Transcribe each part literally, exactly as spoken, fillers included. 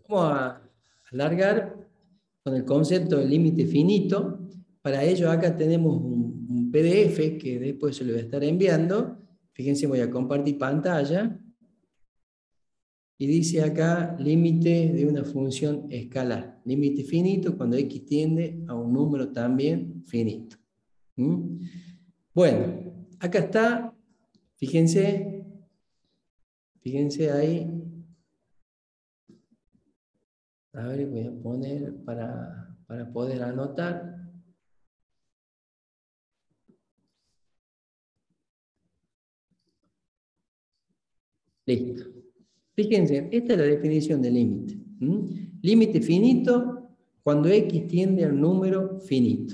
Vamos a alargar con el concepto del límite finito. Para ello acá tenemos un, un P D F que después se lo voy a estar enviando. Fíjense, voy a compartir pantalla. Y dice acá, límite de una función escalar. Límite finito cuando x tiende a un número también finito. ¿Mm? Bueno, acá está, fíjense, fíjense ahí. A ver, voy a poner para, para poder anotar. Listo. Fíjense, esta es la definición de límite. ¿Mm? Límite finito cuando x tiende a un número finito.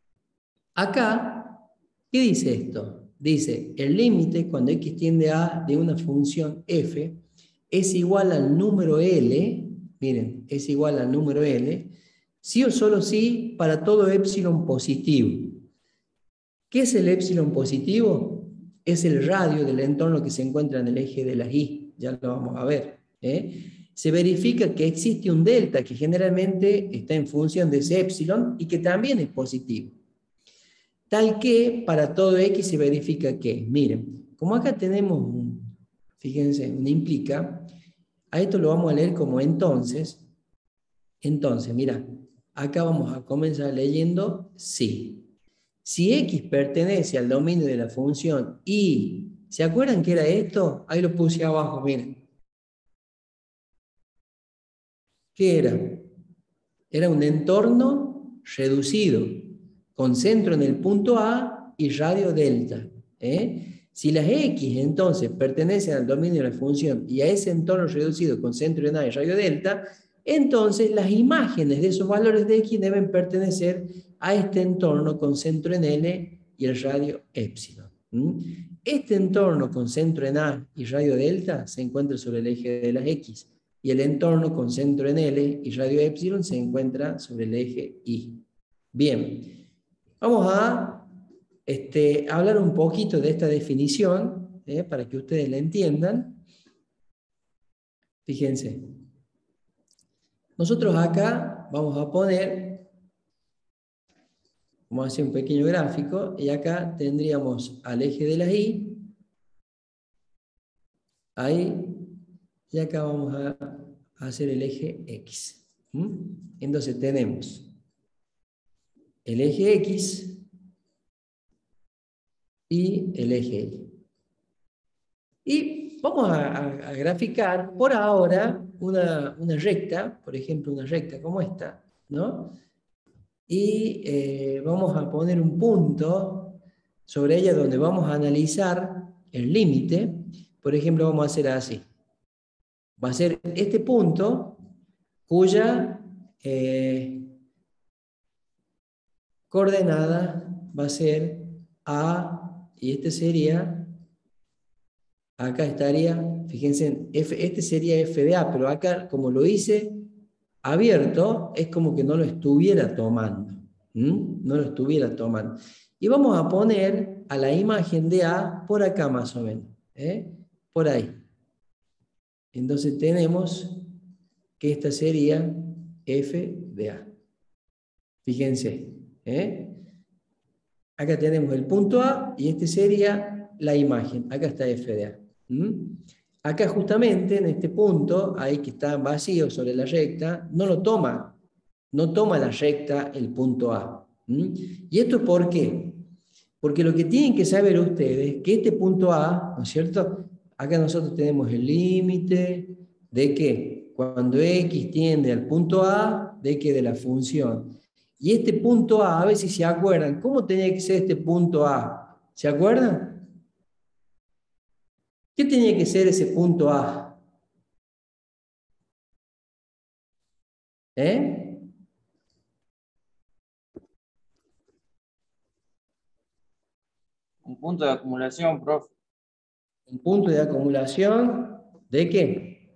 Acá, ¿qué dice esto? Dice, el límite cuando x tiende a de una función f es igual al número L, miren, es igual al número L, sí o solo sí para todo epsilon positivo. ¿Qué es el epsilon positivo? Es el radio del entorno que se encuentra en el eje de las y, ya lo vamos a ver. ¿eh? Se verifica que existe un delta que generalmente está en función de ese epsilon y que también es positivo. Tal que para todo x se verifica que, miren, como acá tenemos, un, fíjense, un implica, a esto lo vamos a leer como entonces. Entonces, mira, acá vamos a comenzar leyendo sí. Si x pertenece al dominio de la función y, ¿se acuerdan qué era esto? Ahí lo puse abajo, miren. ¿Qué era? Era un entorno reducido, con centro en el punto A y radio delta. ¿eh? Si las x entonces pertenecen al dominio de la función y a ese entorno reducido con centro en A y radio delta, entonces las imágenes de esos valores de x deben pertenecer a este entorno con centro en L y el radio epsilon. ¿Mm? Este entorno con centro en A y radio delta se encuentra sobre el eje de las x, y el entorno con centro en L y radio epsilon se encuentra sobre el eje Y. Bien, vamos a este, hablar un poquito de esta definición, ¿eh? para que ustedes la entiendan. Fíjense. Nosotros acá vamos a poner, vamos a hacer un pequeño gráfico, y acá tendríamos al eje de la Y, ahí, y acá vamos a hacer el eje X. ¿Mm? Entonces tenemos el eje X y el eje Y. Y vamos a, a, a graficar por ahora una, una recta, por ejemplo, una recta como esta, ¿no? Y eh, vamos a poner un punto sobre ella donde vamos a analizar el límite. Por ejemplo, vamos a hacer así. Va a ser este punto cuya eh, coordenada va a ser A, y este sería, acá estaría, fíjense, F, este sería F de A, pero acá, como lo hice abierto, es como que no lo estuviera tomando. ¿Mm? No lo estuviera tomando. Y vamos a poner a la imagen de A por acá más o menos. ¿eh? Por ahí. Entonces tenemos que esta sería F de A. Fíjense. ¿eh? Acá tenemos el punto A y este sería la imagen. Acá está F de A. ¿Mm? Acá justamente en este punto, ahí que está vacío sobre la recta, no lo toma. No toma la recta el punto A. ¿Mm? ¿Y esto por qué? Porque lo que tienen que saber ustedes es que este punto A, ¿no es cierto? Acá nosotros tenemos el límite de que cuando x tiende al punto A, de que de la función. Y este punto A, a ver si se acuerdan, ¿cómo tenía que ser este punto A? ¿Se acuerdan? ¿Qué tenía que ser ese punto A? ¿Eh? Un punto de acumulación, profe. Un punto de acumulación, ¿de qué?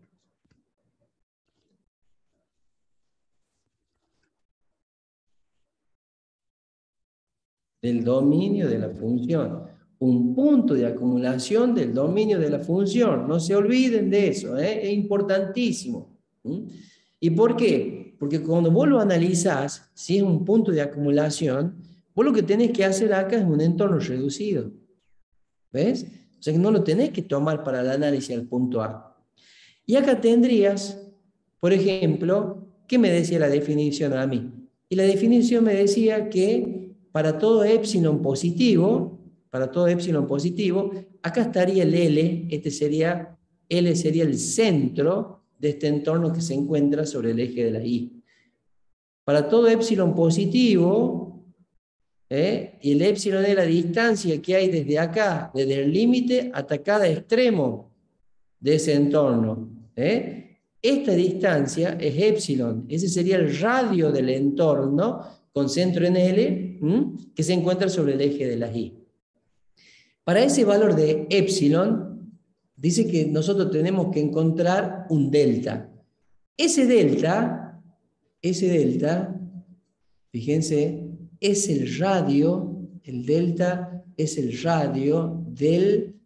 Del dominio de la función. Un punto de acumulación del dominio de la función. No se olviden de eso, ¿eh? Es importantísimo. ¿Mm? ¿Y por qué? Porque cuando vos lo analizás, si es un punto de acumulación, vos lo que tenés que hacer acá es un entorno reducido. ¿Ves? O sea que no lo tenés que tomar para el análisis al punto A. Y acá tendrías, por ejemplo, ¿qué me decía la definición a mí? Y la definición me decía que para todo épsilon positivo, para todo épsilon positivo, acá estaría el L, este sería, L sería el centro de este entorno que se encuentra sobre el eje de la Y. Para todo épsilon positivo, ¿eh? y el épsilon es la distancia que hay desde acá, desde el límite hasta cada extremo de ese entorno. ¿eh? Esta distancia es épsilon, ese sería el radio del entorno con centro en L, ¿m? que se encuentra sobre el eje de la Y. Para ese valor de épsilon, dice que nosotros tenemos que encontrar un delta. Ese delta, ese delta, fíjense, es el radio, el delta es el radio del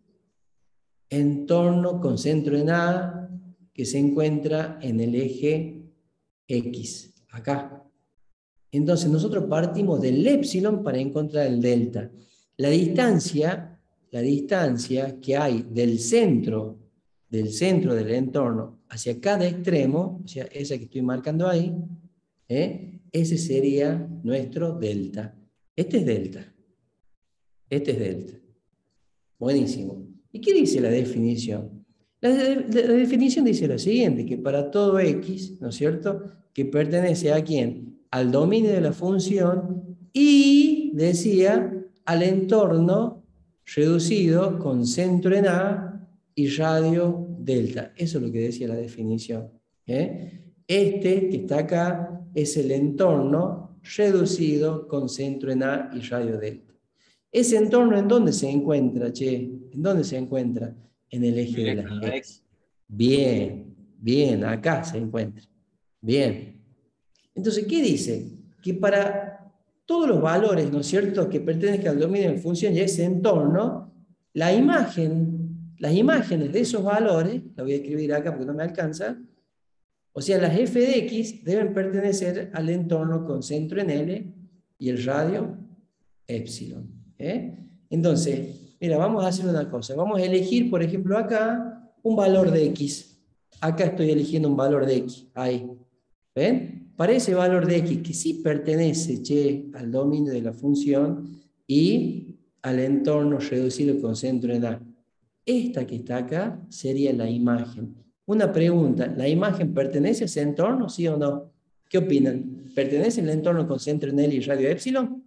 entorno con centro en A que se encuentra en el eje X, acá. Entonces nosotros partimos del épsilon para encontrar el delta. La distancia, la distancia que hay del centro, del centro del entorno hacia cada extremo, o sea, esa que estoy marcando ahí, ¿eh? ese sería nuestro delta. Este es delta. Este es delta. Buenísimo. ¿Y qué dice la definición? La, de, la definición dice lo siguiente, que para todo X, ¿no es cierto?, que pertenece a quién? Al dominio de la función y, decía, al entorno reducido con centro en A y radio delta. Eso es lo que decía la definición. ¿eh? Este que está acá es el entorno reducido con centro en A y radio delta. ¿Ese entorno en dónde se encuentra, che? ¿En dónde se encuentra? En el eje de las X. Bien, bien, acá se encuentra. Bien. Entonces, ¿qué dice? Que para todos los valores, ¿no es cierto?, que pertenezcan al dominio de función y a ese entorno, la imagen, las imágenes de esos valores, la voy a escribir acá porque no me alcanza, o sea, las f de x deben pertenecer al entorno con centro en L y el radio épsilon. ¿eh? Entonces, mira, vamos a hacer una cosa. Vamos a elegir, por ejemplo, acá un valor de x. Acá estoy eligiendo un valor de x. Ahí. ¿Ven? Para ese valor de x que sí pertenece, che, al dominio de la función y al entorno reducido con centro en A. Esta que está acá sería la imagen. Una pregunta, ¿la imagen pertenece a ese entorno, sí o no? ¿Qué opinan? ¿Pertenece al entorno con centro en L y radio épsilon?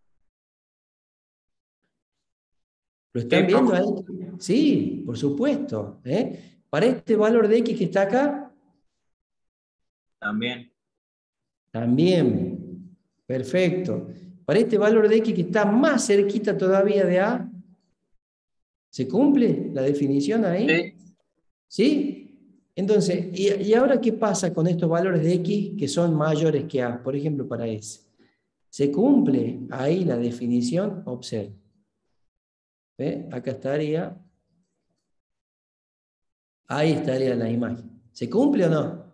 ¿Lo están viendo ahí? Sí, por supuesto. ¿eh? Para este valor de x que está acá. También. También. Perfecto. Para este valor de x que está más cerquita todavía de A. ¿Se cumple la definición ahí? Sí. ¿Sí? Entonces, ¿y, ¿y ahora qué pasa con estos valores de x que son mayores que A? Por ejemplo, para S. ¿Se cumple ahí la definición? Observe. ¿Ve? Acá estaría. Ahí estaría la imagen. ¿Se cumple o no?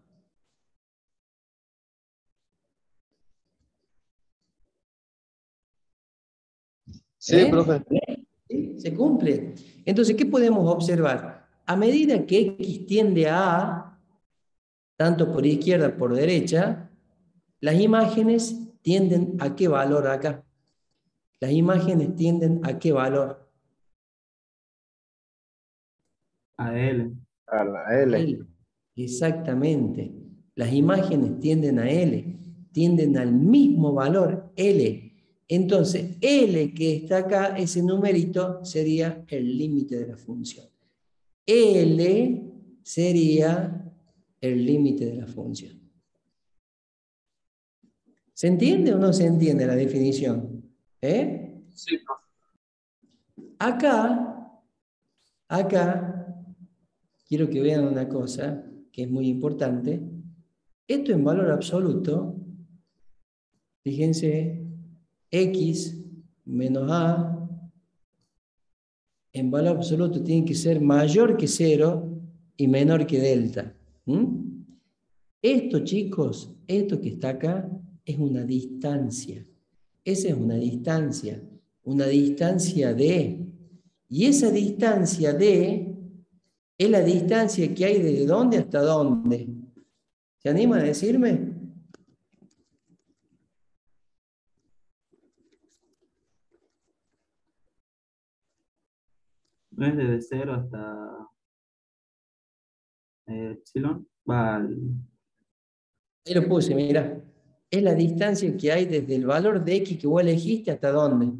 Sí, ¿Eh? profe. ¿Sí? ¿Se cumple? Entonces, ¿qué podemos observar? A medida que x tiende a A, tanto por izquierda como por derecha, las imágenes tienden a qué valor acá. Las imágenes tienden a qué valor. A L. A la A L. L. Exactamente. Las imágenes tienden a L, tienden al mismo valor L. Entonces, L que está acá, ese numerito, sería el límite de la función. L sería el límite de la función. ¿Se entiende o no se entiende la definición? ¿Eh? Sí, profe. Acá, acá, quiero que vean una cosa que es muy importante. Esto en valor absoluto, fíjense, x menos a, en valor absoluto tiene que ser mayor que cero y menor que delta. ¿Mm? Esto, chicos, esto que está acá es una distancia. Esa es una distancia, una distancia D. Y esa distancia D es la distancia que hay desde dónde hasta dónde. ¿Se animan a decirme? No es desde cero hasta eh, epsilon. Va al- Ahí lo puse, mira. Es la distancia que hay desde el valor de X que vos elegiste hasta dónde.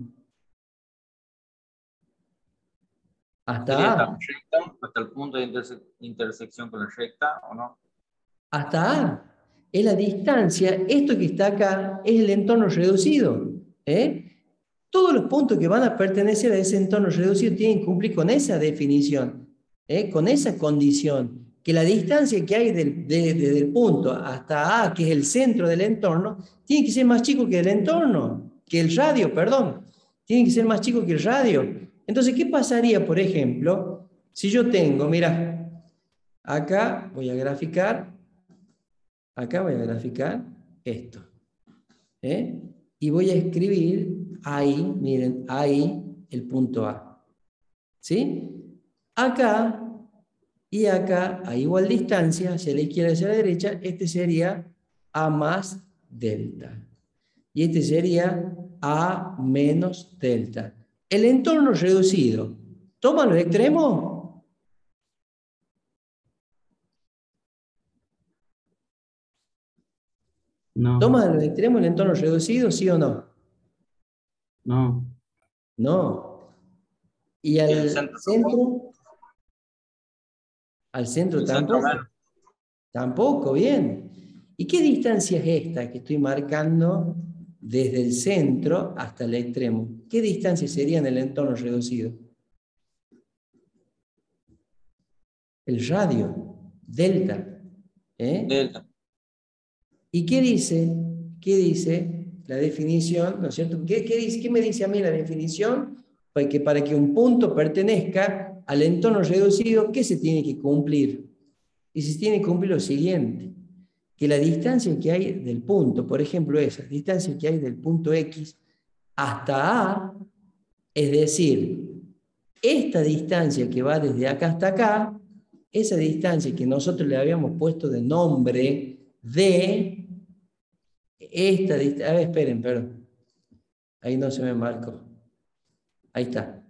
Sería Hasta esta A. recta hasta el punto de interse- intersección con la recta, ¿o no? Hasta A. Es la distancia. Esto que está acá es el entorno reducido. ¿eh? Todos los puntos que van a pertenecer a ese entorno reducido tienen que cumplir con esa definición, ¿eh? Con esa condición. Que la distancia que hay del, de, desde el punto hasta A, que es el centro del entorno, tiene que ser más chico que el entorno, que el radio, perdón. Tiene que ser más chico que el radio. Entonces, ¿qué pasaría, por ejemplo, si yo tengo, mira, acá voy a graficar, acá voy a graficar esto, ¿eh? Y voy a escribir ahí, miren, ahí el punto A. ¿Sí? Acá y acá, a igual distancia, hacia la izquierda y hacia la derecha, este sería A más delta. Y este sería A menos delta. El entorno reducido, ¿toma los extremos? No, ¿Toma los extremos el entorno reducido, sí o no? no, No. ¿Y Y el al centro tampoco. centro? ¿Al centro El centro tampoco? menos. Tampoco, bien. ¿Y qué distancia es esta que estoy marcando desde el centro hasta el extremo? ¿Qué distancia sería en el entorno reducido? El radio, delta. ¿eh? Delta. ¿Y qué dice? ¿Qué dice la definición? ¿No es cierto? ¿Qué, qué, dice, qué me dice a mí la definición? Para que, para que un punto pertenezca al entorno reducido, ¿qué se tiene que cumplir? Y se tiene que cumplir lo siguiente, que la distancia que hay del punto, por ejemplo esa, distancia que hay del punto X hasta A, es decir, esta distancia que va desde acá hasta acá, esa distancia que nosotros le habíamos puesto de nombre de esta distancia, a ver, esperen, perdón, ahí no se me marcó, ahí está.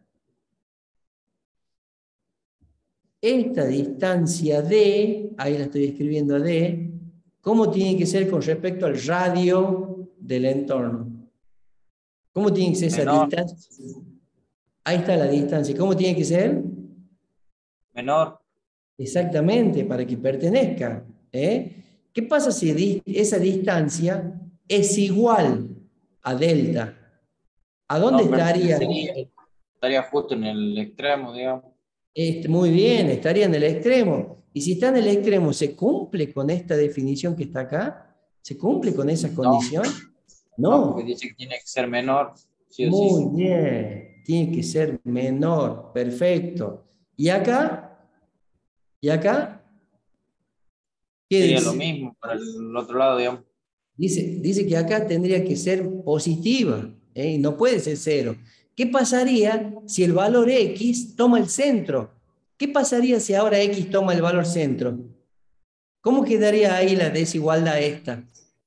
Esta distancia D, ahí la estoy escribiendo a D, ¿cómo tiene que ser con respecto al radio del entorno? ¿Cómo tiene que ser esa Menor. distancia? Ahí está la distancia. ¿Cómo tiene que ser? Menor. Exactamente, para que pertenezca. ¿eh? ¿Qué pasa si di- esa distancia es igual a delta? ¿A dónde No estaría? pertenecería. Estaría justo en el extremo, digamos. Este, muy bien, estaría en el extremo. Y si está en el extremo, ¿se cumple con esta definición que está acá? ¿Se cumple con esa No, condición? no, porque No. dice que tiene que ser menor, sí o Muy sí. bien. Tiene que ser menor. Perfecto. ¿Y acá? ¿Y acá? ¿Qué Sería lo dice? mismo para el otro lado, digamos. Dice, dice que acá tendría que ser positiva, ¿eh? Y no puede ser cero. ¿Qué pasaría si el valor X toma el centro? ¿Qué pasaría si ahora X toma el valor centro? ¿Cómo quedaría ahí la desigualdad esta?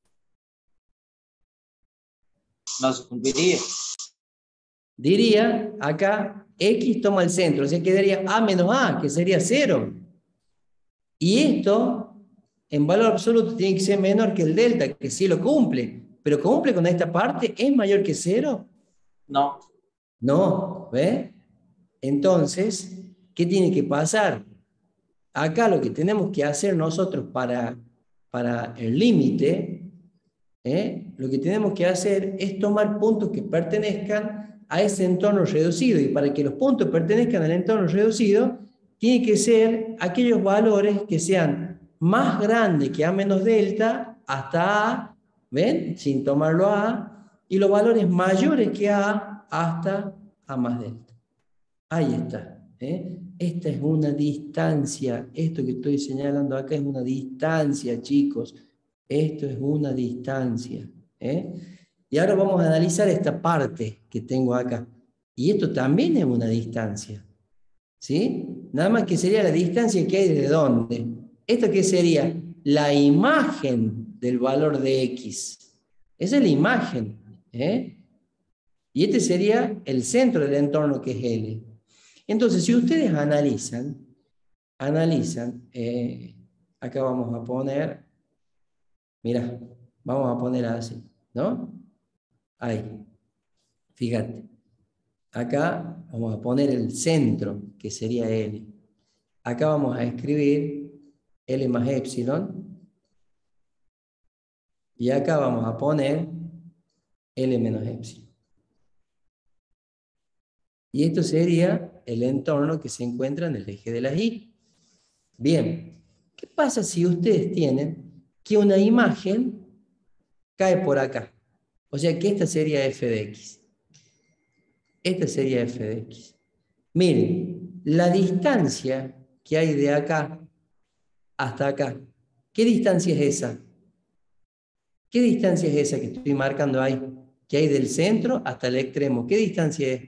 No se cumpliría. Diría acá X toma el centro, o sea quedaría A menos A, que sería cero. Y esto, en valor absoluto, tiene que ser menor que el delta, que sí lo cumple. Pero cumple con esta parte, ¿es mayor que cero? No. No, ¿ve? Entonces, ¿qué tiene que pasar? Acá lo que tenemos que hacer nosotros para, para el límite, ¿eh? Lo que tenemos que hacer es tomar puntos que pertenezcan a ese entorno reducido. Y para que los puntos pertenezcan al entorno reducido, tiene que ser aquellos valores que sean más grandes que A menos delta hasta A, ¿ven? Sin tomarlo a A, y los valores mayores que A hasta A más delta. Ahí está. ¿eh? Esta es una distancia. Esto que estoy señalando acá es una distancia, chicos. Esto es una distancia. ¿eh? Y ahora vamos a analizar esta parte que tengo acá. Y esto también es una distancia. ¿Sí? Nada más que sería la distancia que hay desde dónde. ¿Esto qué sería? La imagen del valor de X. Esa es la imagen. ¿eh? Y este sería el centro del entorno que es L. Entonces, si ustedes analizan, analizan, eh, acá vamos a poner, mira, vamos a poner así, ¿no? Ahí, fíjate. Acá vamos a poner el centro, que sería L. Acá vamos a escribir L más epsilon. Y acá vamos a poner L menos epsilon. Y esto sería el entorno que se encuentra en el eje de las Y. Bien, ¿qué pasa si ustedes tienen que una imagen cae por acá? O sea que esta sería f de x. Esta sería f de x. Miren, la distancia que hay de acá hasta acá, ¿qué distancia es esa? ¿Qué distancia es esa que estoy marcando ahí? Que hay del centro hasta el extremo. ¿Qué distancia es?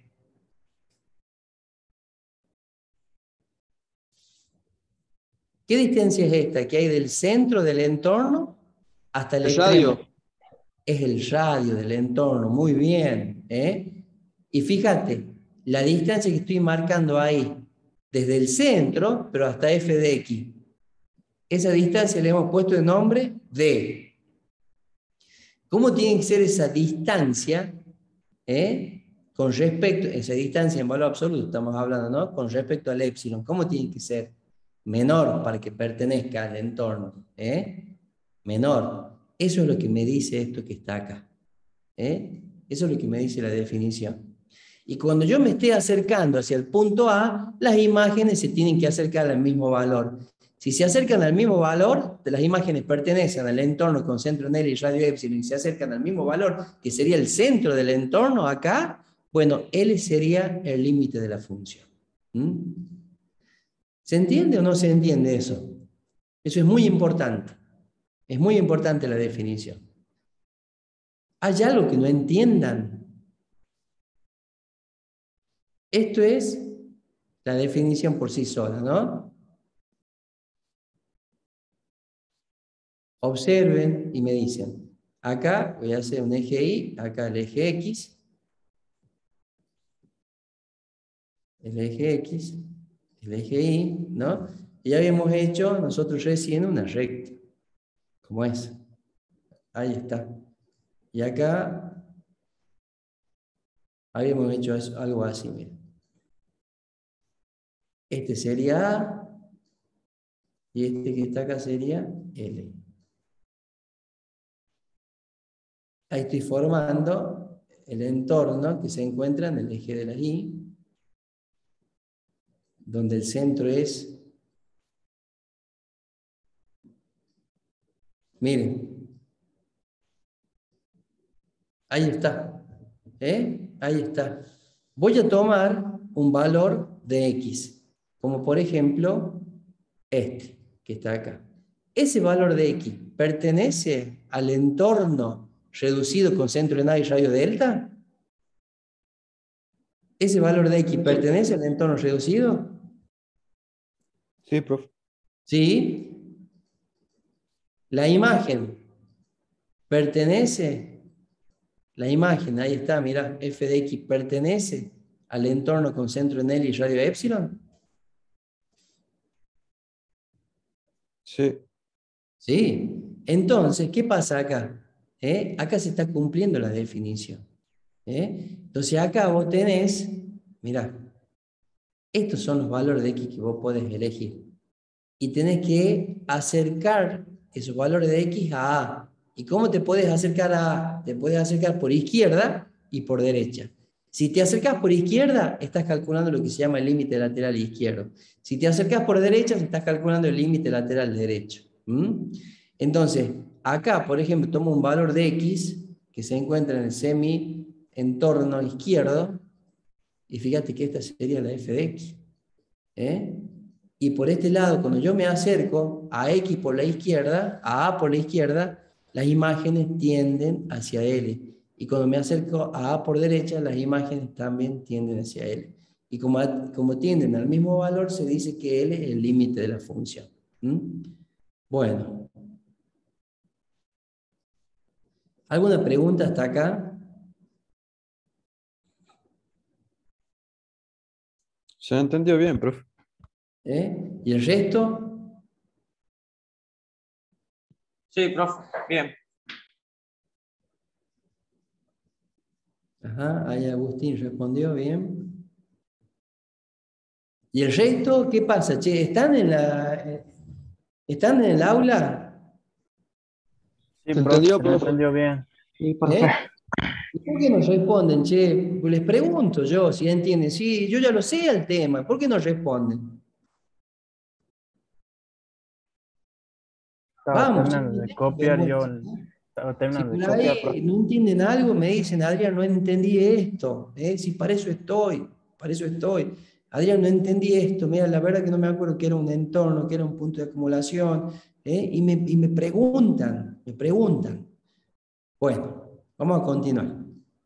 ¿Qué distancia es esta que hay del centro del entorno hasta el, el extremo? Radio. Es el radio del entorno, muy bien. ¿eh? Y fíjate, la distancia que estoy marcando ahí, desde el centro, pero hasta f de x, esa distancia le hemos puesto el nombre d. ¿Cómo tiene que ser esa distancia? ¿eh? Con respecto, esa distancia en valor absoluto, estamos hablando, ¿no? Con respecto al epsilon, ¿cómo tiene que ser? Menor para que pertenezca al entorno. ¿eh? Menor. Eso es lo que me dice esto que está acá. ¿eh? Eso es lo que me dice la definición. Y cuando yo me esté acercando hacia el punto A, las imágenes se tienen que acercar al mismo valor. Si se acercan al mismo valor, las imágenes pertenecen al entorno con centro en L y radio epsilon, y se acercan al mismo valor, que sería el centro del entorno acá, bueno, L sería el límite de la función. ¿Mm? ¿Se entiende o no se entiende eso? Eso es muy importante. Es muy importante la definición. ¿Hay algo que no entiendan? Esto es la definición por sí sola, ¿no? Observen y me dicen, acá voy a hacer un eje Y, acá el eje X, el eje X, el eje Y, ¿no? Y ya habíamos hecho nosotros recién una recta, como esa. Ahí está. Y acá habíamos hecho algo así, miren. Este sería A, y este que está acá sería L. Ahí estoy formando el entorno que se encuentra en el eje de la Y, donde el centro es, miren, ahí está, ¿eh? Ahí está. Voy a tomar un valor de X, como por ejemplo este, que está acá. Ese valor de X pertenece al entorno reducido con centro en A y radio delta. ¿Ese valor de X pertenece al entorno reducido? Sí, profe. ¿Sí? La imagen pertenece, la imagen, ahí está, mira, f de x pertenece al entorno con centro en L y radio epsilon. Sí. Sí. Entonces, ¿qué pasa acá? ¿Eh? Acá se está cumpliendo la definición. ¿Eh? Entonces acá vos tenés, mirá, estos son los valores de x que vos podés elegir. Y tenés que acercar esos valores de x a A. ¿Y cómo te puedes acercar a A? Te puedes acercar por izquierda y por derecha. Si te acercas por izquierda, estás calculando lo que se llama el límite lateral izquierdo. Si te acercas por derecha, estás calculando el límite lateral derecho. ¿Mm? Entonces, acá, por ejemplo, tomo un valor de x que se encuentra en el semi-entorno izquierdo, y fíjate que esta sería la f de x. ¿eh? Y por este lado, cuando yo me acerco a X por la izquierda, a A por la izquierda, las imágenes tienden hacia L. Y cuando me acerco a A por derecha, las imágenes también tienden hacia L. Y como, como tienden al mismo valor, se dice que L es el límite de la función. ¿Mm? Bueno. ¿Alguna pregunta hasta acá? Se entendió bien, profe. ¿Eh? ¿Y el resto? Sí, profe, bien. Ajá, ahí Agustín respondió bien. ¿Y el resto? ¿Qué pasa? Che, ¿están en la, ¿están en el aula? Sí, ¿Se profe, entendió, se me profe? entendió bien. Sí, profe. ¿Eh? ¿Y por qué no responden, che? Les pregunto yo si entienden. Sí, yo ya lo sé el tema. ¿Por qué no responden? Estaba Vamos, che, terminando no de tengan copiar yo, vergüenza, el- ¿no? estaba Si terminando de por copiar, profe. ahí no entienden algo, me dicen, Adrián, no entendí esto. ¿Eh? Si para eso estoy, para eso estoy. Adrián, no entendí esto. Mira, la verdad que no me acuerdo que era un entorno, que era un punto de acumulación. ¿Eh? Y, me, y me preguntan, me preguntan. Bueno, vamos a continuar.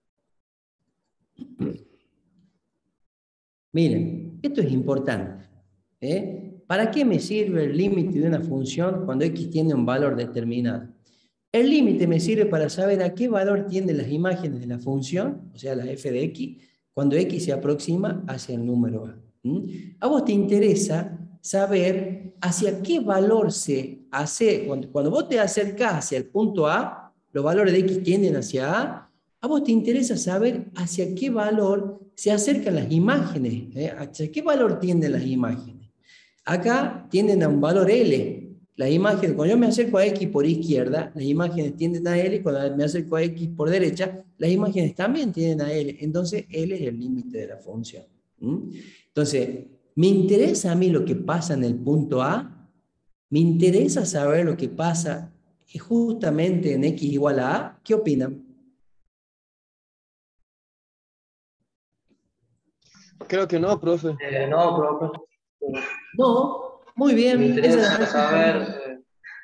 Miren, esto es importante. ¿Eh? ¿Para qué me sirve el límite de una función cuando x tiene un valor determinado? El límite me sirve para saber a qué valor tienden las imágenes de la función, o sea, la f de x, cuando x se aproxima hacia el número a. ¿Mm? A vos te interesa saber hacia qué valor se hace, cuando, cuando vos te acercás hacia el punto A, los valores de x tienden hacia A, a vos te interesa saber hacia qué valor se acercan las imágenes, ¿eh? Hacia qué valor tienden las imágenes. Acá tienden a un valor L. Las imágenes, cuando yo me acerco a X por izquierda, las imágenes tienden a L, y cuando me acerco a X por derecha, las imágenes también tienden a L. Entonces, L es el límite de la función. ¿Mm? Entonces, ¿me interesa a mí lo que pasa en el punto A? ¿Me interesa saber lo que pasa justamente en X igual a A? ¿Qué opinan? Creo que no, profe. Eh, no, profe. No, muy Me bien. Esa es interesa la saber respuesta. eh,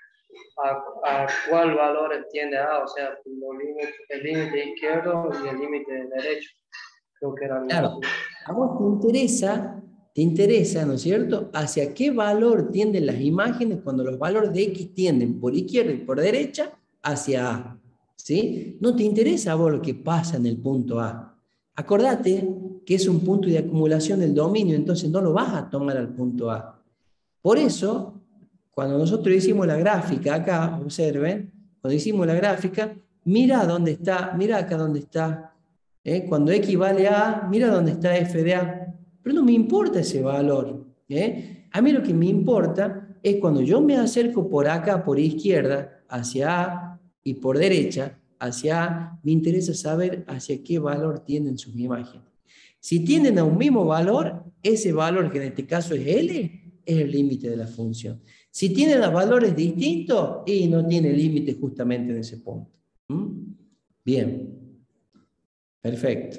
a, a cuál valor tiende A, o sea, los límites- el límite izquierdo y el límite derecho. Creo que era Claro, algo así. a vos te interesa, te interesa, ¿no es cierto?, hacia qué valor tienden las imágenes cuando los valores de X tienden por izquierda y por derecha hacia A, ¿sí? No te interesa a vos lo que pasa en el punto A. Acordate que es un punto de acumulación del dominio, entonces no lo vas a tomar al punto A. Por eso, cuando nosotros hicimos la gráfica acá, observen, cuando hicimos la gráfica, mira dónde está, mira acá dónde está. ¿Eh? Cuando X vale a A, mira dónde está f de A. Pero no me importa ese valor. ¿Eh? A mí lo que me importa es cuando yo me acerco por acá, por izquierda, hacia A, y por derecha, hacia A, me interesa saber hacia qué valor tienden sus imágenes. Si tienden a un mismo valor, ese valor, que en este caso es L, es el límite de la función. Si tienen a valores distintos, y no tiene límite justamente en ese punto. ¿Mm? Bien. Perfecto.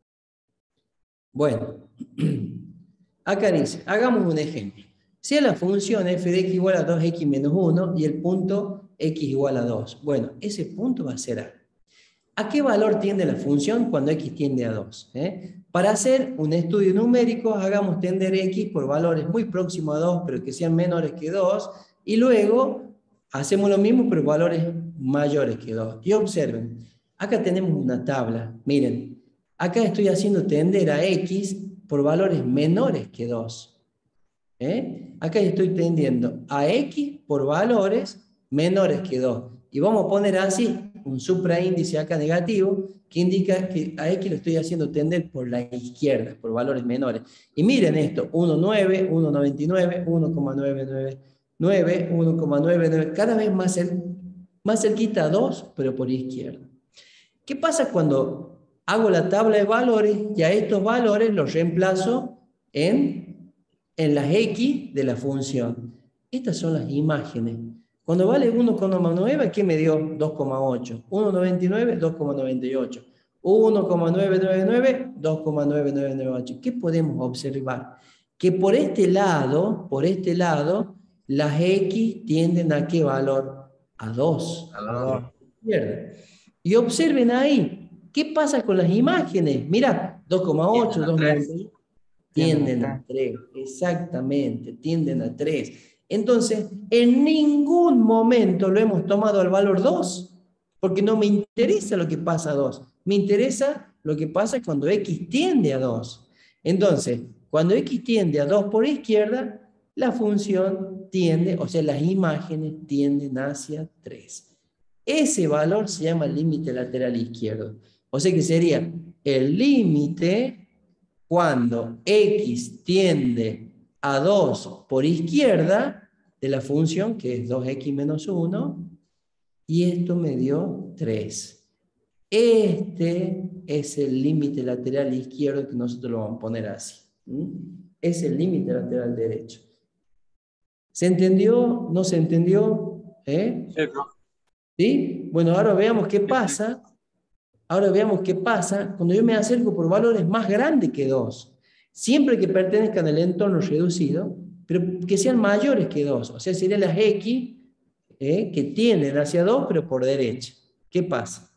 Bueno, acá dice, hagamos un ejemplo. Sea la función f de x igual a dos x menos uno y el punto x igual a dos. Bueno, ese punto va a ser A. ¿A qué valor tiende la función cuando x tiende a dos? ¿Eh? Para hacer un estudio numérico, hagamos tender x por valores muy próximos a dos, pero que sean menores que dos, y luego hacemos lo mismo, pero valores mayores que dos. Y observen, acá tenemos una tabla, miren, acá estoy haciendo tender a x por valores menores que dos. ¿Eh? Acá estoy tendiendo a x por valores menores que dos. Y vamos a poner así un supraíndice acá negativo que indica que a x lo estoy haciendo tender por la izquierda, por valores menores. Y miren esto, uno coma nueve, uno coma noventa y nueve, uno coma novecientos noventa y nueve, uno coma noventa y nueve, cada vez más, cer más cerquita a dos, pero por izquierda. ¿Qué pasa cuando hago la tabla de valores y a estos valores los reemplazo en, en las x de la función? Estas son las imágenes. Cuando vale uno coma nueve, ¿qué me dio? dos coma ocho. uno coma noventa y nueve, dos coma noventa y ocho. uno coma novecientos noventa y nueve, dos coma novecientos noventa y ocho. ¿Qué podemos observar? que por este lado, por este lado, las X tienden a ¿qué valor? A dos. A dos. Y observen ahí, ¿qué pasa con las imágenes? Mira, dos coma ocho, dos coma noventa y uno, tienden a tres, exactamente, tienden a tres. Entonces, en ningún momento lo hemos tomado al valor dos, porque no me interesa lo que pasa a dos, me interesa lo que pasa cuando X tiende a dos. Entonces, cuando X tiende a dos por izquierda, la función tiende, o sea, las imágenes tienden hacia tres. Ese valor se llama límite lateral izquierdo. O sea que sería el límite cuando X tiende a dos por izquierda de la función, que es dos equis menos uno, y esto me dio tres. Este es el límite lateral izquierdo que nosotros lo vamos a poner así. ¿Mm? Es el límite lateral derecho. ¿Se entendió? ¿No se entendió? ¿Eh? Sí, profe. ¿Sí? Bueno, ahora veamos qué pasa. Ahora veamos qué pasa cuando yo me acerco por valores más grandes que dos. Siempre que pertenezcan al entorno reducido, pero que sean mayores que dos. O sea, serían las X eh, que tienden hacia dos, pero por derecha. ¿Qué pasa?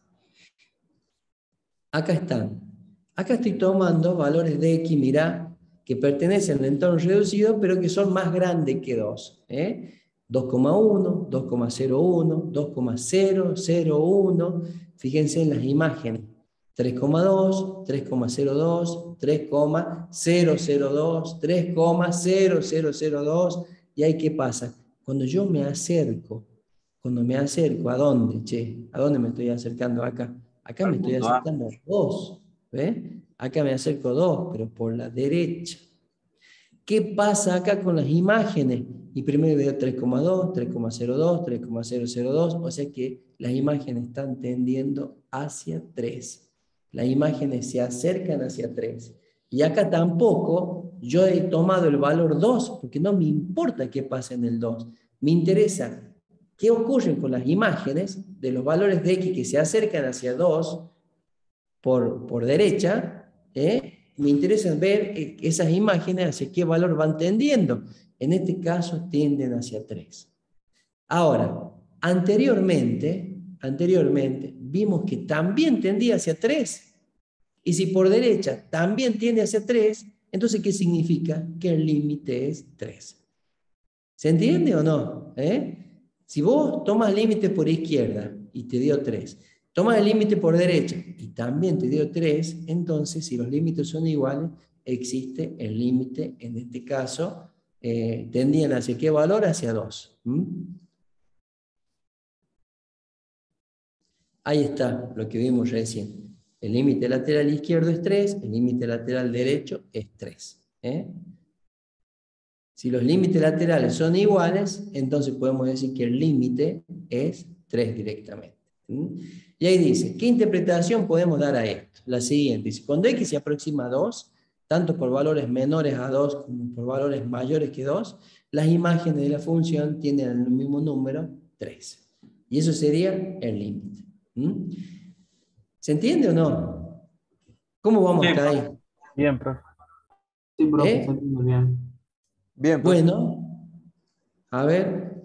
Acá están. Acá estoy tomando valores de X, mirá, que pertenecen al entorno reducido, pero que son más grandes que dos. ¿eh? dos coma uno, dos coma cero uno, dos coma cero cero uno. Fíjense en las imágenes. tres coma dos, tres coma cero dos, tres coma cero cero dos, tres coma cero cero cero dos. ¿Y ahí qué pasa? Cuando yo me acerco, cuando me acerco, ¿a dónde, che? ¿A dónde me estoy acercando acá? Acá Al me estoy punto A. acercando a dos. ¿Ve? Acá me acerco a dos, pero por la derecha. ¿Qué pasa acá con las imágenes? Y primero veo tres coma dos, tres coma cero dos, tres coma cero cero dos, o sea que las imágenes están tendiendo hacia tres. Las imágenes se acercan hacia tres. Y acá tampoco yo he tomado el valor dos, porque no me importa qué pasa en el dos. Me interesa qué ocurre con las imágenes de los valores de X que se acercan hacia dos por, por derecha, ¿eh? Me interesa ver esas imágenes hacia qué valor van tendiendo. En este caso tienden hacia tres. Ahora, anteriormente, anteriormente vimos que también tendía hacia tres. Y si por derecha también tiende hacia tres, entonces ¿qué significa? Que el límite es tres. ¿Se entiende o no? ¿Eh? Si vos tomas límite por izquierda y te dio tres, tomas el límite por derecha y también te dio tres, entonces si los límites son iguales, existe el límite, en este caso, eh, tendían hacia qué valor? Hacia dos. ¿Mm? Ahí está lo que vimos recién. El límite lateral izquierdo es tres, el límite lateral derecho es tres. ¿eh? Si los límites laterales son iguales, entonces podemos decir que el límite es tres directamente. ¿Mm? Y ahí dice, ¿qué interpretación podemos dar a esto? La siguiente, dice, cuando X se aproxima a dos, tanto por valores menores a dos como por valores mayores que dos, las imágenes de la función tienen el mismo número, tres. Y eso sería el límite. ¿Mm? ¿Se entiende o no? ¿Cómo vamos Sí, hasta ahí? Bien, profe. Sí, profe, ¿Eh? se entiende bien. Bien, profe. Bueno, a ver,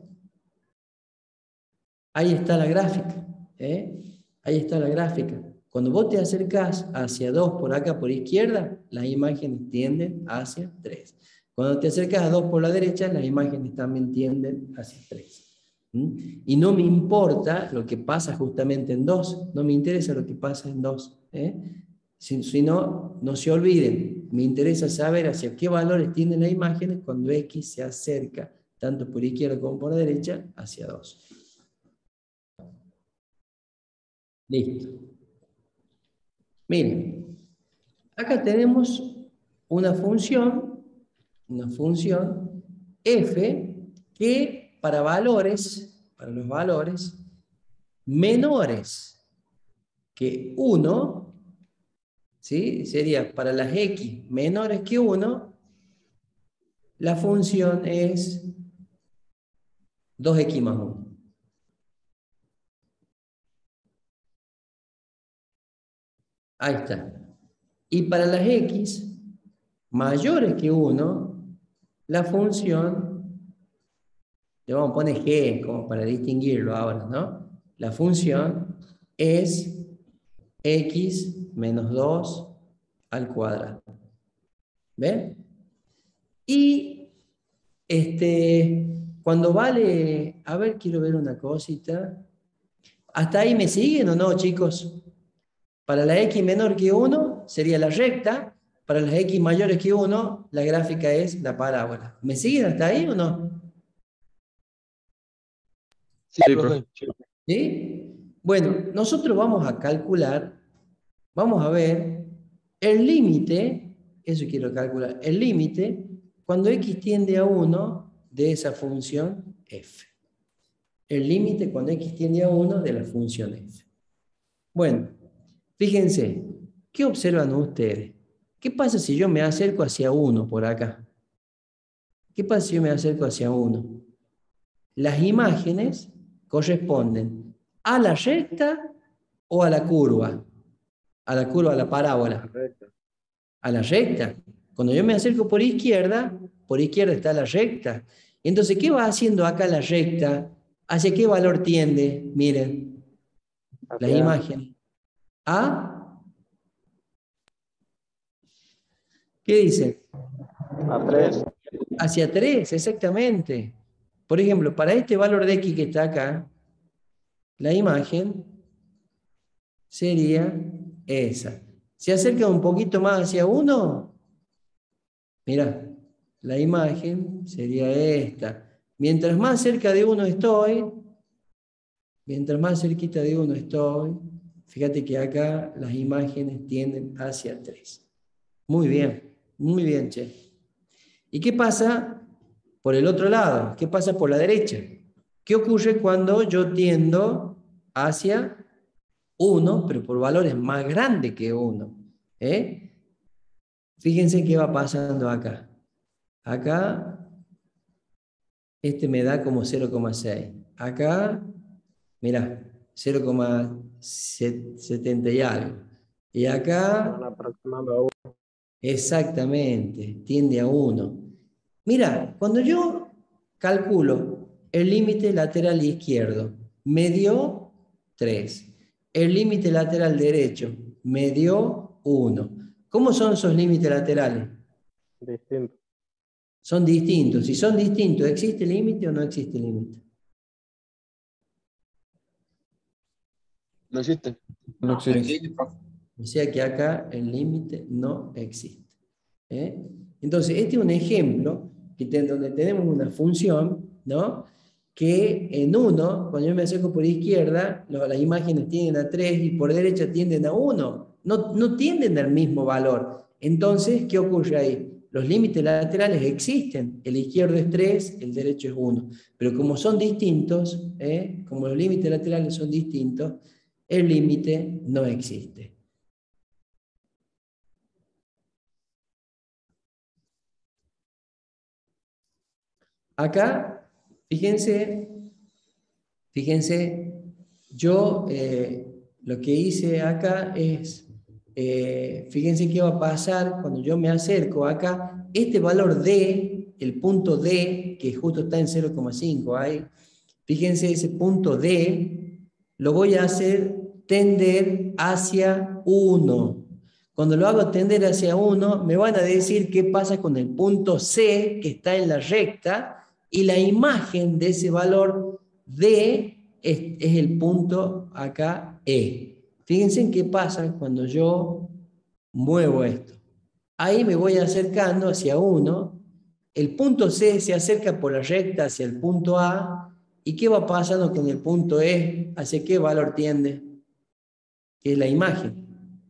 ahí está la gráfica, ¿eh? Ahí está la gráfica. Cuando vos te acercás hacia dos por acá por izquierda, las imágenes tienden hacia tres. Cuando te acercas a dos por la derecha, las imágenes también tienden hacia tres. ¿Mm? Y no me importa lo que pasa justamente en dos, no me interesa lo que pasa en dos. ¿eh? Si, si no, no se olviden, me interesa saber hacia qué valores tienden las imágenes cuando X se acerca, tanto por izquierda como por derecha, hacia dos. Listo. Miren, acá tenemos una función, una función f que para valores, para los valores menores que uno, ¿sí? Sería para las x menores que uno, la función es dos equis más uno. Ahí está. Y para las x mayores que uno, la función, le vamos a poner G como para distinguirlo ahora, ¿no? La función es x menos dos al cuadrado. ¿Ven? Y este, cuando vale, a ver, quiero ver una cosita. ¿Hasta ahí me siguen o no, chicos? Para la x menor que uno sería la recta, para las x mayores que uno, la gráfica es la parábola. ¿Me siguen hasta ahí o no? Sí, Sí, profe. ¿Sí? Bueno, nosotros vamos a calcular, vamos a ver el límite, eso quiero calcular, el límite cuando x tiende a uno de esa función f. El límite cuando x tiende a uno de la función f. Bueno, fíjense, ¿qué observan ustedes? ¿Qué pasa si yo me acerco hacia uno por acá? ¿Qué pasa si yo me acerco hacia uno? Las imágenes corresponden a la recta o a la curva. A la curva, a la parábola. A la recta. Cuando yo me acerco por izquierda, por izquierda está la recta. Entonces, ¿qué va haciendo acá la recta? ¿Hacia qué valor tiende? Miren, las imágenes. ¿A? ¿Qué dice? A tres. Hacia tres, exactamente. Por ejemplo, para este valor de x que está acá, la imagen sería esa. Se acerca un poquito más hacia uno. Mira, la imagen sería esta. Mientras más cerca de uno estoy, mientras más cerquita de uno estoy, fíjate que acá las imágenes tienden hacia tres. Muy bien, muy bien, che. ¿Y qué pasa por el otro lado? ¿Qué pasa por la derecha? ¿Qué ocurre cuando yo tiendo hacia uno, pero por valores más grandes que uno? ¿Eh? Fíjense qué va pasando acá. Acá, este me da como cero coma seis. Acá, mirá, cero coma setenta y algo. Y acá, exactamente, tiende a uno. Mira, cuando yo calculo el límite lateral izquierdo, me dio tres. El límite lateral derecho me dio uno. ¿Cómo son esos límites laterales? Distinto. Son distintos. Si son distintos, ¿existe límite o no existe límite? No existe. No existe, profe. O sea que acá el límite no existe. ¿Eh? Entonces, este es un ejemplo que te, donde tenemos una función, ¿no? Que en uno, cuando yo me acerco por izquierda, lo, las imágenes tienden a tres y por derecha tienden a uno. No, no tienden al mismo valor. Entonces, ¿qué ocurre ahí? Los límites laterales existen. El izquierdo es tres, el derecho es uno. Pero como son distintos, ¿eh? Como los límites laterales son distintos, el límite no existe. Acá, fíjense, fíjense, yo eh, lo que hice acá es, eh, fíjense qué va a pasar cuando yo me acerco acá, este valor D, el punto D, que justo está en cero coma cinco ahí, fíjense ese punto D, lo voy a hacer tender hacia uno. Cuando lo hago tender hacia uno, me van a decir qué pasa con el punto C, que está en la recta, y la imagen de ese valor D es, es el punto acá E. Fíjense en qué pasa cuando yo muevo esto. Ahí me voy acercando hacia uno, el punto C se acerca por la recta hacia el punto A, ¿y qué va pasando con el punto E? ¿Hacia qué valor tiende? Que es la imagen.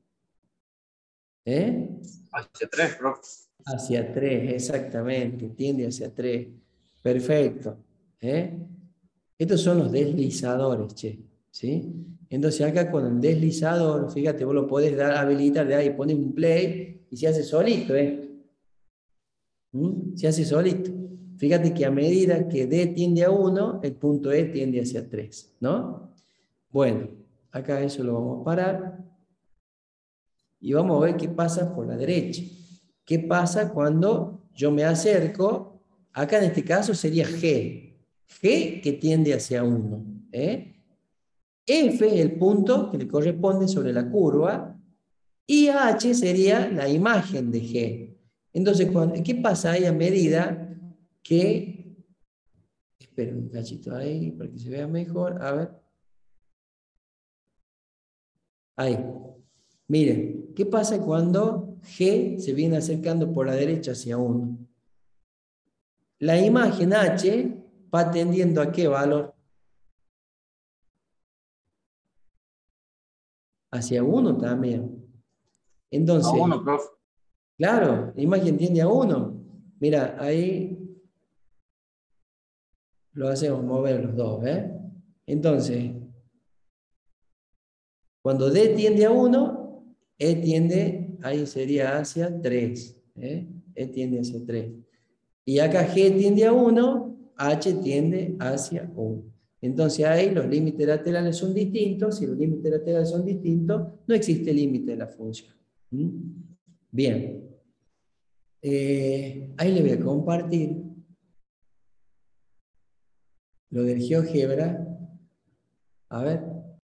¿Eh? Hacia tres, profe. Hacia tres, exactamente, tiende hacia tres. Perfecto. ¿Eh? Estos son los deslizadores, che. ¿Sí? Entonces acá con el deslizador, fíjate, vos lo podés dar, habilitar de ahí, pones un play y se hace solito, ¿eh? ¿Mm? Se hace solito. Fíjate que a medida que D tiende a uno, el punto E tiende hacia tres, ¿no? Bueno, acá eso lo vamos a parar. Y vamos a ver qué pasa por la derecha. ¿Qué pasa cuando yo me acerco Acá en este caso sería G. G que tiende hacia uno. ¿eh? F es el punto que le corresponde sobre la curva. Y H sería la imagen de G. Entonces, cuando, ¿qué pasa ahí a medida que... Espera un cachito ahí para que se vea mejor. A ver. Ahí. Miren, ¿qué pasa cuando G se viene acercando por la derecha hacia uno? La imagen H va tendiendo ¿a qué valor? Hacia uno también. A Entonces, uno, profe. claro, la imagen tiende a uno. Mira, ahí lo hacemos mover los dos, ¿eh? Entonces, cuando D tiende a uno, E tiende, ahí sería hacia tres. ¿eh? E tiende hacia tres. Y acá G tiende a uno, H tiende hacia uno. Entonces ahí los límites laterales son distintos. Si los límites laterales son distintos, no existe límite de la función. ¿Mm? Bien. Eh, ahí le voy a compartir lo del GeoGebra. A ver.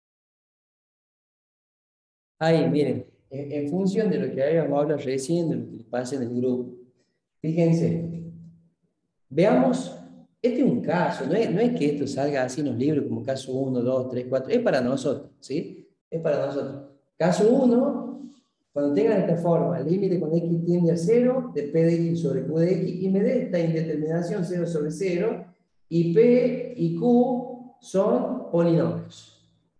Ahí, miren, en, en función de lo que habíamos hablado recién, de lo que les pasa en el grupo. Fíjense, veamos, este es un caso, no es, no es que esto salga así en los libros como caso uno, dos, tres, cuatro, es para nosotros, ¿sí? Es para nosotros. Caso uno, cuando tengan esta forma, el límite con x tiende a cero, de p de x sobre q de x, y me dé esta indeterminación cero sobre cero, y p y q son polinomios.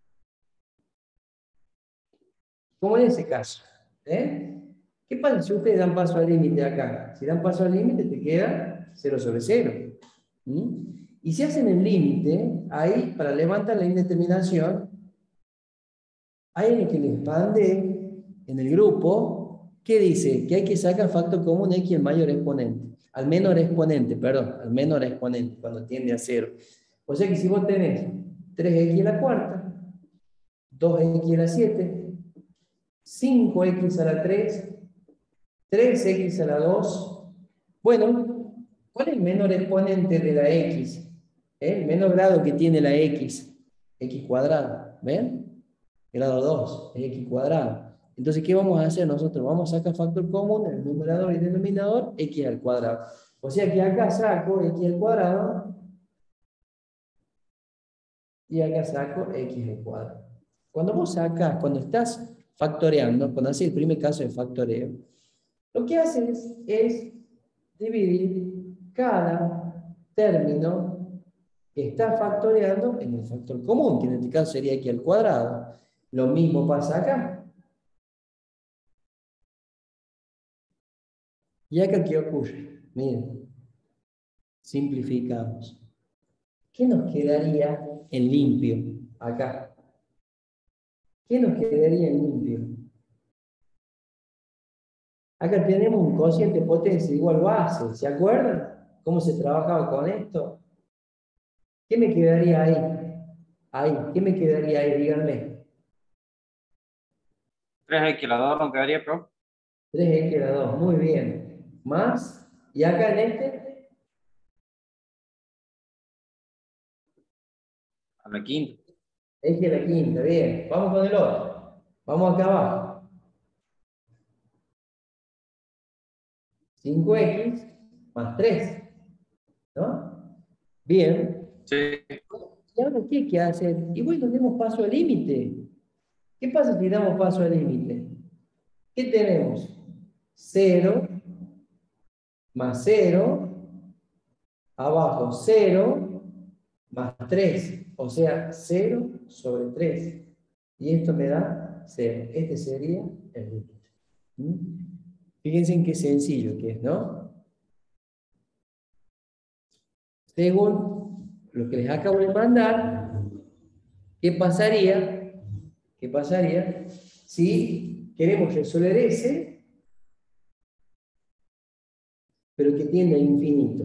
Como en ese caso. ¿eh? ¿Qué pasa si ustedes dan paso al límite acá? Si dan paso al límite, te queda cero sobre cero. ¿Mm? Y si hacen el límite, ahí, para levantar la indeterminación, hay en el que les mandé en el grupo, que dice que hay que sacar factor común x al mayor exponente. Al menor exponente, perdón, al menor exponente, cuando tiende a cero. O sea que si vos tenés tres x a la cuarta, dos x a la siete, cinco x a la tres, tres x a la dos. Bueno, ¿cuál es el menor exponente de la x? ¿Eh? El menor grado que tiene la x, x cuadrado, ¿ven? Grado dos, es x cuadrado. Entonces, ¿qué vamos a hacer nosotros? Vamos a sacar factor común en el numerador y denominador, x al cuadrado. O sea que acá saco x al cuadrado y acá saco x al cuadrado. Cuando vos sacas, cuando estás factoreando, cuando haces el primer caso de factoreo, lo que haces es dividir cada término que está factoreando en el factor común, que en este caso sería x al cuadrado. Lo mismo pasa acá. ¿Y acá qué ocurre? Miren, simplificamos. ¿Qué nos quedaría en limpio acá? ¿Qué nos quedaría en limpio? Acá tenemos un cociente de potencia igual base. ¿Se acuerdan cómo se trabajaba con esto? ¿Qué me quedaría ahí? Ahí, ¿qué me quedaría ahí? Díganme. tres x a la dos no quedaría, profe. tres x a la dos, muy bien. Más, y acá en este, A la quinta. x a la quinta, bien. Vamos con el otro. Vamos acá abajo. cinco x más tres, ¿no? Bien. Sí. ¿Y ahora qué hay que hacer? Y bueno, demos paso al límite. ¿Qué pasa si damos paso al límite? ¿Qué tenemos? cero más cero, abajo cero más tres, o sea, cero sobre tres. Y esto me da cero. Este sería el límite. ¿Mm? Fíjense en qué sencillo que es, ¿no? Según lo que les acabo de mandar, ¿qué pasaría? ¿Qué pasaría si queremos resolver ese, pero que tiende a infinito?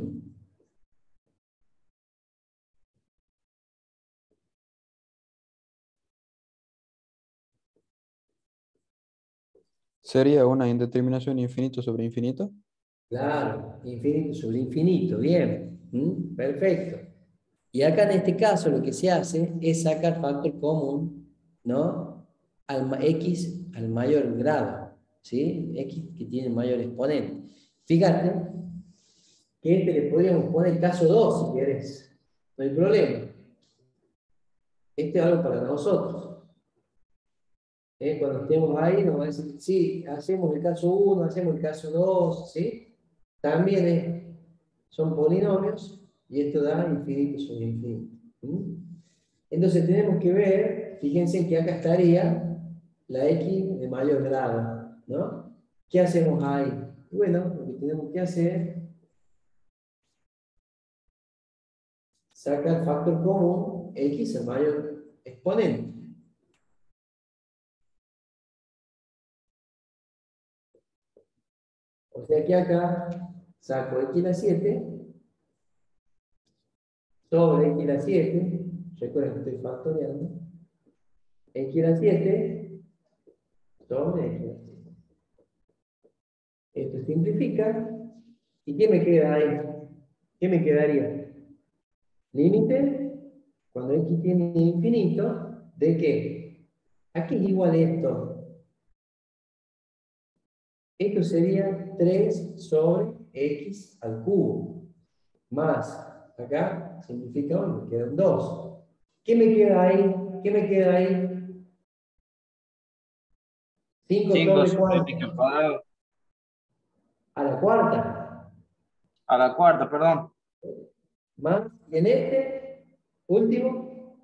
¿Sería una indeterminación infinito sobre infinito? Claro, infinito sobre infinito, bien, ¿Mm? Perfecto. Y acá en este caso lo que se hace es sacar factor común, ¿no? Al ma- X al mayor grado, ¿sí? X que tiene mayor exponente. Fíjate que este le podríamos poner caso dos si querés, no hay problema. Este es algo para nosotros. ¿Eh? Cuando estemos ahí nos va a decir, sí, hacemos el caso uno, hacemos el caso dos, ¿sí? También es- son polinomios y esto da infinito sobre infinito. ¿Mm? Entonces tenemos que ver, fíjense que acá estaría la X de mayor grado, ¿no? ¿Qué hacemos ahí? Bueno, lo que tenemos que hacer sacar el factor común, X el mayor exponente. O sea que acá saco X a la siete sobre X a la siete, recuerden que estoy factoreando, X a la siete sobre X a la siete. Esto simplifica. ¿Y qué me queda ahí? ¿Qué me quedaría? Límite, cuando X tiene infinito, ¿de qué? ¿A qué es igual esto? Esto sería tres sobre X al cubo. Más, acá simplifica uno, me quedan dos. ¿Qué me queda ahí? ¿Qué me queda ahí? cinco cinco sobre sobre x cuánto? al cuadrado. A la cuarta. A la cuarta, perdón. Más, y en este, último,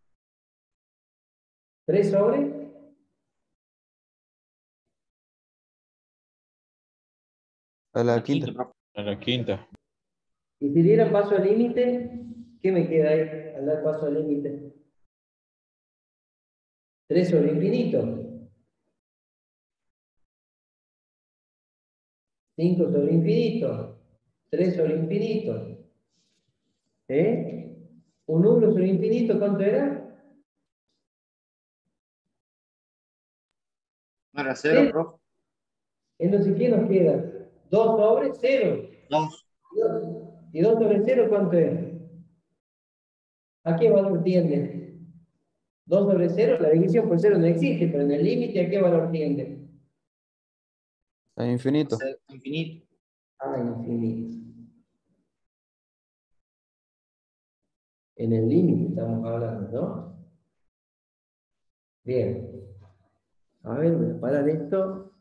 tres sobre. A la quinta. profe. A la quinta. Y si diera paso al límite, ¿qué me queda ahí al dar paso al límite? tres sobre infinito. cinco sobre infinito. tres sobre infinito. ¿Eh? Un número sobre infinito, ¿cuánto era? ¿No era cero, Cero. profe? Entonces, ¿qué nos queda? dos sobre cero. dos. ¿Y dos sobre cero cuánto es? ¿A qué valor tiende? dos sobre cero, la división por cero no existe, pero en el límite, ¿a qué valor tiende? A infinito. Infinito. A infinito. En el límite estamos hablando, ¿no? Bien. A ver, voy a parar esto.